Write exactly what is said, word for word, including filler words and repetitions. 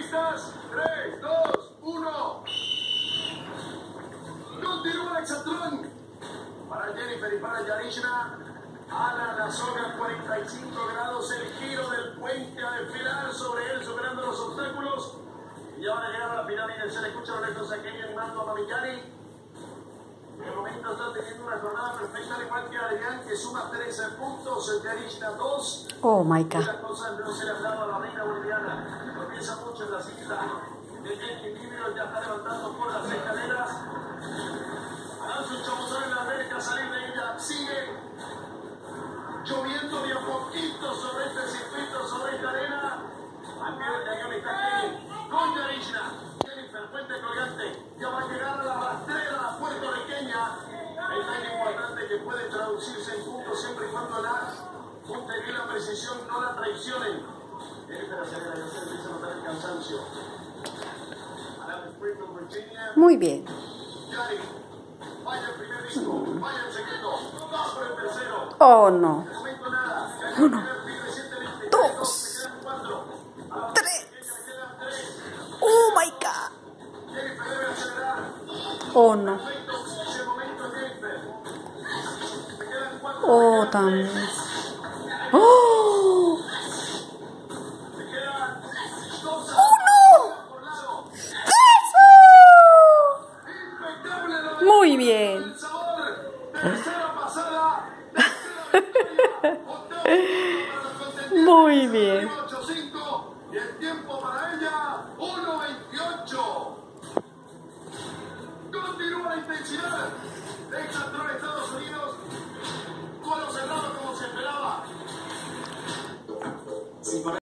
¿Listas? tres, dos, uno. Continúa el hexatlón. Para Jennifer y para Yarishna. Ana la soga cuarenta y cinco grados. El giro del puente a desfilar sobre él, superando los obstáculos. Y ya van a llegar a la pirámide. Se le escucha a Lorenzo Saqueño animando a Mamillani. De momento está teniendo una jornada perfecta, al igual que Adrián, que suma trece puntos, el Yarishna dos. Oh my God. Las cosas no se le han dado a la reina boliviana. Comienza mucho en la cinta. El equilibrio ya está levantando por las escaleras. Avanza un chapuzón en la verja, salir de ella. Sigue lloviendo de a poquito sobre este circuito, sobre esta arena. Al pie del cañón está aquí con Yarishna. Jennifer, puente colgante. Ya va a llegar a la rastrera puertorriqueña. Es tan importante que puede traducirse en puntos siempre y cuando la puntería y la precisión no la traicionen. Jennifer acelera, ya se empieza a notar el cansancio. Muy bien. Yari, vaya el primer disco, vaya el segundo, va por el tercero. Oh no. De momento nada. Uno, recientemente, dos, se quedan cuatro. A la tres. pequeña le quedan tres. Oh my God. Jennifer debe acelerar. Oh no. Perfecto, ese momento Jennifer. Se quedan cuatro. Oh también. Oh. Se quedan dos. ¡Uno! Por lado. ¡Eso! Impecable la Muy bien. el sabor. Tercera pasada. Tercera victoria. Octavo para los contendientes. Muy bien. ocho cinco. Y el tiempo para ella, uno veintiocho. Continúa la intensidad. Hexatlón Estados Unidos. Con los cerrados como se esperaba.